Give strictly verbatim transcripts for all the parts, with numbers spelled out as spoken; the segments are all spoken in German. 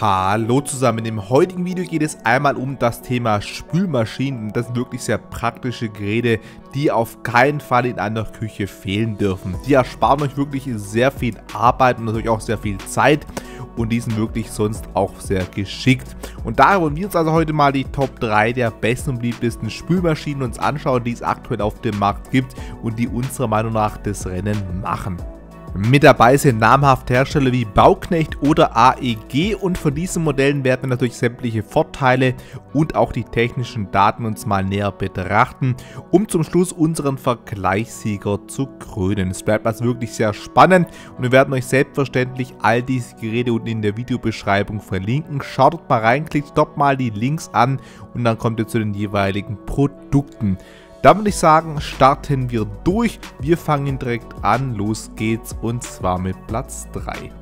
Hallo zusammen, im heutigen Video geht es einmal um das Thema Spülmaschinen. Das sind wirklich sehr praktische Geräte, die auf keinen Fall in einer Küche fehlen dürfen. Die ersparen euch wirklich sehr viel Arbeit und natürlich auch sehr viel Zeit und die sind wirklich sonst auch sehr geschickt. Und daher wollen wir uns also heute mal die Top drei der besten und beliebtesten Spülmaschinen uns anschauen, die es aktuell auf dem Markt gibt und die unserer Meinung nach das Rennen machen. Mit dabei sind namhafte Hersteller wie Bauknecht oder A E G und von diesen Modellen werden wir natürlich sämtliche Vorteile und auch die technischen Daten uns mal näher betrachten, um zum Schluss unseren Vergleichssieger zu krönen. Es bleibt also wirklich sehr spannend und wir werden euch selbstverständlich all diese Geräte unten in der Videobeschreibung verlinken. Schaut mal rein, klickt dort mal die Links an und dann kommt ihr zu den jeweiligen Produkten. Da würde ich sagen, starten wir durch. Wir fangen direkt an. Los geht's und zwar mit Platz drei.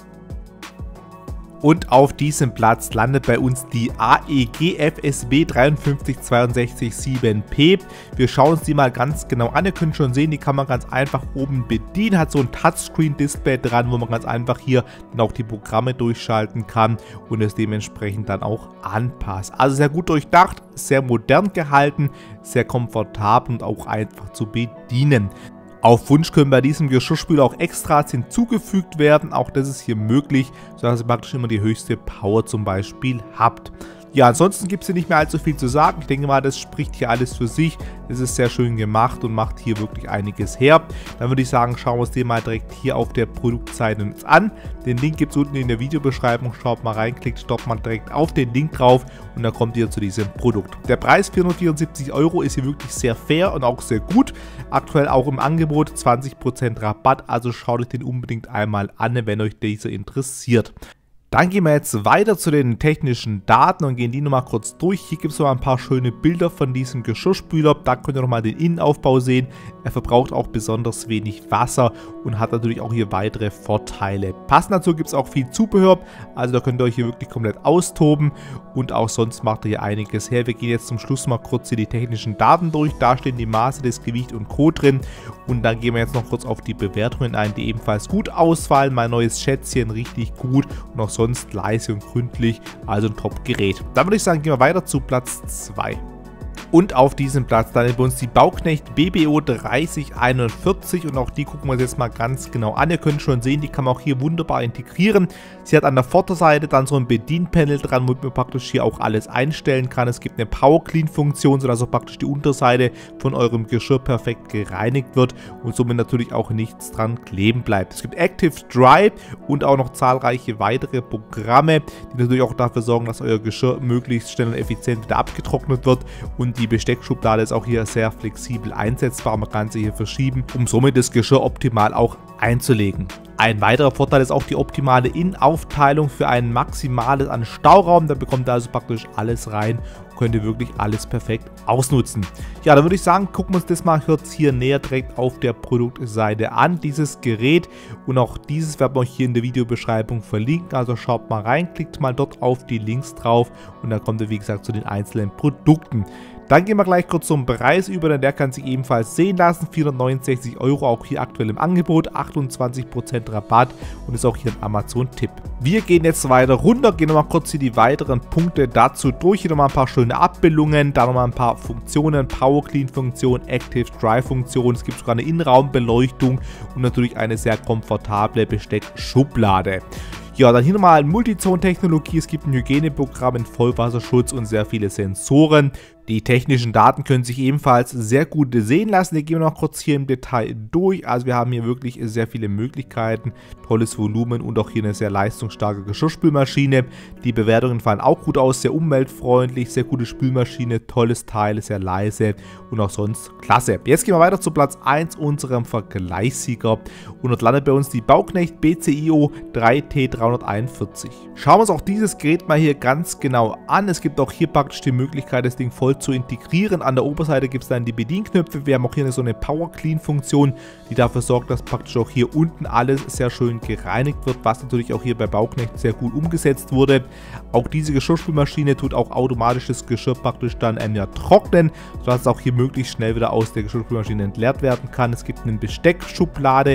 Und auf diesem Platz landet bei uns die A E G F S B drei fünf zwei sechs sieben P. Wir schauen uns die mal ganz genau an. Ihr könnt schon sehen, die kann man ganz einfach oben bedienen. Hat so ein Touchscreen-Display dran, wo man ganz einfach hier dann auch die Programme durchschalten kann und es dementsprechend dann auch anpasst. Also sehr gut durchdacht, sehr modern gehalten, sehr komfortabel und auch einfach zu bedienen. Auf Wunsch können bei diesem Geschirrspüler auch Extras hinzugefügt werden, auch das ist hier möglich, sodass ihr praktisch immer die höchste Power zum Beispiel habt. Ja, ansonsten gibt es hier nicht mehr allzu viel zu sagen. Ich denke mal, das spricht hier alles für sich. Es ist sehr schön gemacht und macht hier wirklich einiges her. Dann würde ich sagen, schauen wir uns den mal direkt hier auf der Produktseite an. Den Link gibt es unten in der Videobeschreibung. Schaut mal rein, klickt dort mal direkt auf den Link drauf und dann kommt ihr zu diesem Produkt. Der Preis vierhundertvierundsiebzig Euro ist hier wirklich sehr fair und auch sehr gut. Aktuell auch im Angebot zwanzig Prozent Rabatt, also schaut euch den unbedingt einmal an, wenn euch dieser interessiert. Dann gehen wir jetzt weiter zu den technischen Daten und gehen die nochmal kurz durch. Hier gibt es noch ein paar schöne Bilder von diesem Geschirrspüler. Da könnt ihr nochmal den Innenaufbau sehen. Er verbraucht auch besonders wenig Wasser und hat natürlich auch hier weitere Vorteile. Passend dazu gibt es auch viel Zubehör, also da könnt ihr euch hier wirklich komplett austoben und auch sonst macht er hier einiges her. Wir gehen jetzt zum Schluss mal kurz hier die technischen Daten durch. Da stehen die Maße, das Gewicht und Co. drin und dann gehen wir jetzt noch kurz auf die Bewertungen ein, die ebenfalls gut ausfallen. Mein neues Schätzchen, richtig gut und auch sonst leise und gründlich, also ein Top-Gerät. Dann würde ich sagen, gehen wir weiter zu Platz zwei. Und auf diesem Platz landet bei uns die Bauknecht B B O dreißig einundvierzig und auch die gucken wir uns jetzt mal ganz genau an. Ihr könnt schon sehen, die kann man auch hier wunderbar integrieren. Sie hat an der Vorderseite dann so ein Bedienpanel dran, womit man praktisch hier auch alles einstellen kann. Es gibt eine Power Clean Funktion, sodass auch praktisch die Unterseite von eurem Geschirr perfekt gereinigt wird und somit natürlich auch nichts dran kleben bleibt. Es gibt Active Dry und auch noch zahlreiche weitere Programme, die natürlich auch dafür sorgen, dass euer Geschirr möglichst schnell und effizient wieder abgetrocknet wird und die Besteckschublade ist auch hier sehr flexibel einsetzbar. Man kann sie hier verschieben, um somit das Geschirr optimal auch einzulegen. Ein weiterer Vorteil ist auch die optimale Innenaufteilung für ein maximales an Stauraum. Da bekommt ihr also praktisch alles rein und könnt ihr wirklich alles perfekt ausnutzen. Ja, dann würde ich sagen, gucken wir uns das mal kurz hier näher direkt auf der Produktseite an, dieses Gerät. Und auch dieses werden wir euch hier in der Videobeschreibung verlinken. Also schaut mal rein, klickt mal dort auf die Links drauf und dann kommt ihr wie gesagt zu den einzelnen Produkten. Dann gehen wir gleich kurz zum Preis über, denn der kann sich ebenfalls sehen lassen. vierhundertneunundsechzig Euro, auch hier aktuell im Angebot, achtundzwanzig Prozent Rabatt und ist auch hier ein Amazon-Tipp. Wir gehen jetzt weiter runter, gehen nochmal kurz hier die weiteren Punkte dazu durch. Hier nochmal ein paar schöne Abbildungen, da nochmal ein paar Funktionen, Power Clean Funktion, Active Dry Funktion. Es gibt sogar eine Innenraumbeleuchtung und natürlich eine sehr komfortable Besteckschublade. Ja, dann hier nochmal Multizone-Technologie, es gibt ein Hygieneprogramm in Vollwasserschutz und sehr viele Sensoren. Die technischen Daten können sich ebenfalls sehr gut sehen lassen. Die gehen wir noch kurz hier im Detail durch. Also wir haben hier wirklich sehr viele Möglichkeiten, tolles Volumen und auch hier eine sehr leistungsstarke Geschirrspülmaschine. Die Bewertungen fallen auch gut aus, sehr umweltfreundlich, sehr gute Spülmaschine, tolles Teil, sehr leise und auch sonst klasse. Jetzt gehen wir weiter zu Platz eins, unserem Vergleichssieger. Und dort landet bei uns die Bauknecht B C I O drei T dreihunderteinundvierzig. Schauen wir uns auch dieses Gerät mal hier ganz genau an. Es gibt auch hier praktisch die Möglichkeit, das Ding voll zu integrieren. An der Oberseite gibt es dann die Bedienknöpfe. Wir haben auch hier so eine Power Clean Funktion, die dafür sorgt, dass praktisch auch hier unten alles sehr schön gereinigt wird, was natürlich auch hier bei Bauknecht sehr gut umgesetzt wurde. Auch diese Geschirrspülmaschine tut auch automatisch das Geschirr praktisch dann ähm, ja, trocknen, sodass es auch hier möglichst schnell wieder aus der Geschirrspülmaschine entleert werden kann. Es gibt eine Besteckschublade,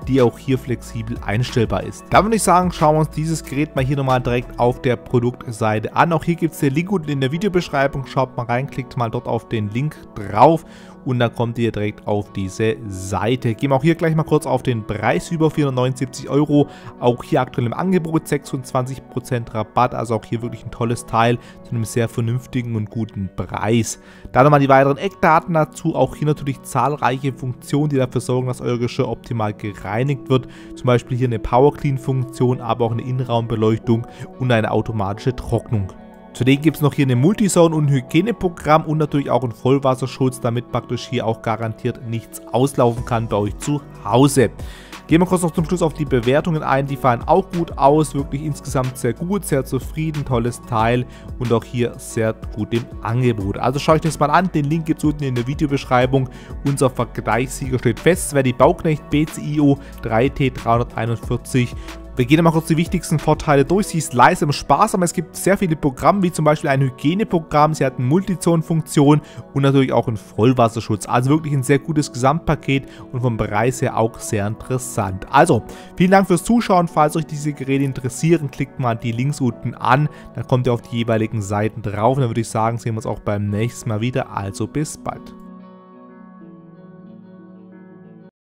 die auch hier flexibel einstellbar ist. Dann würde ich sagen, schauen wir uns dieses Gerät mal hier nochmal direkt auf der Produktseite an. Auch hier gibt es den Link unten in der Videobeschreibung. Schaut mal rein, klickt mal dort auf den Link drauf und dann kommt ihr direkt auf diese Seite. Gehen wir auch hier gleich mal kurz auf den Preis über, vierhundertneunundsiebzig Euro. Auch hier aktuell im Angebot, sechsundzwanzig Prozent Rabatt, also auch hier wirklich ein tolles Teil zu einem sehr vernünftigen und guten Preis. Dann nochmal die weiteren Eckdaten dazu, auch hier natürlich zahlreiche Funktionen, die dafür sorgen, dass euer Geschirr optimal gereinigt wird. Zum Beispiel hier eine Power Clean Funktion, aber auch eine Innenraumbeleuchtung und eine automatische Trocknung. Zudem gibt es noch hier ein Multisound- und Hygieneprogramm und natürlich auch einen Vollwasserschutz, damit praktisch hier auch garantiert nichts auslaufen kann bei euch zu Hause. Gehen wir kurz noch zum Schluss auf die Bewertungen ein, die fallen auch gut aus, wirklich insgesamt sehr gut, sehr zufrieden, tolles Teil und auch hier sehr gut im Angebot. Also schaut euch das mal an, den Link gibt es unten in der Videobeschreibung. Unser Vergleichssieger steht fest, es wäre die Bauknecht B C I O drei T dreihunderteinundvierzig. Wir gehen mal kurz die wichtigsten Vorteile durch. Sie ist leise und sparsam. Es gibt sehr viele Programme, wie zum Beispiel ein Hygieneprogramm. Sie hat eine Multizone-Funktion und natürlich auch einen Vollwasserschutz. Also wirklich ein sehr gutes Gesamtpaket und vom Preis her auch sehr interessant. Also, vielen Dank fürs Zuschauen. Falls euch diese Geräte interessieren, klickt mal die Links unten an. Dann kommt ihr auf die jeweiligen Seiten drauf. Und dann würde ich sagen, sehen wir uns auch beim nächsten Mal wieder. Also bis bald.